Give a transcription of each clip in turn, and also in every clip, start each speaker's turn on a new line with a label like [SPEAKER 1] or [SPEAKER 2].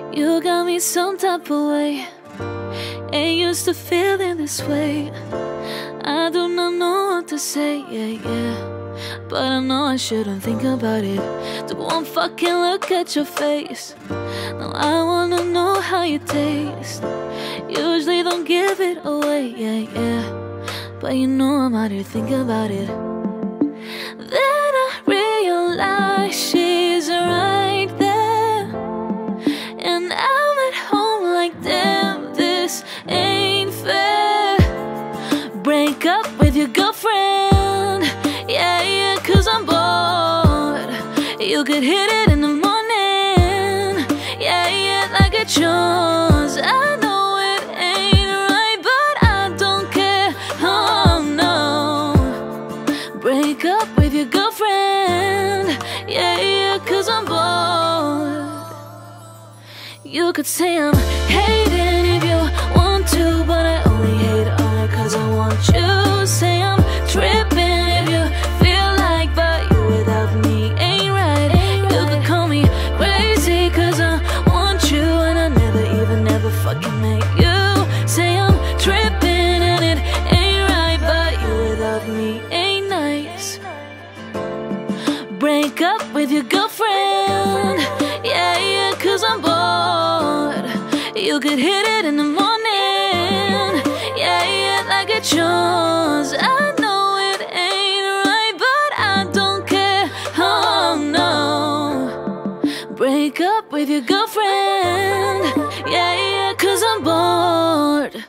[SPEAKER 1] You got me some type of way. Ain't used to feeling this way. I do not know what to say, but I know I shouldn't think about it. Took one fucking look at your face. Now I wanna know how you taste. Usually don't give it away, but you know I'm out here thinking about it. Then I realize she's right there, and I'm at home like, damn, this ain't fair. Break up with your girlfriend, cause I'm bored. You could hit it in the morning, like a chores. I know it ain't right, but I don't care, oh no. Break up with your girlfriend, cause I'm bored. You could say I'm hating if you want to, but I only hate on it cause I want you. Say I'm tripping if you feel like, but you without me ain't right. You could call me crazy cause I want you, and I never fucking met you. Say I'm tripping and it ain't right, but you without me ain't nice. Break up with your girlfriend, cause I'm bored. You could hit it in the morning, like a chores. I know it ain't right, but I don't care, oh no. Break up with your girlfriend, cause I'm bored.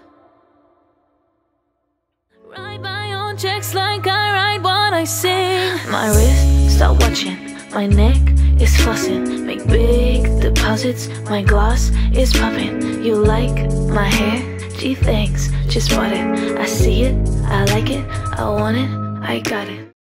[SPEAKER 1] Write my own checks like I write what I sing. My wrist, stop watching. My neck is flossing. Make big deposits. My gloss is popping. You like my hair? Gee, thanks, just bought it. I see it, I like it, I want it, I got it.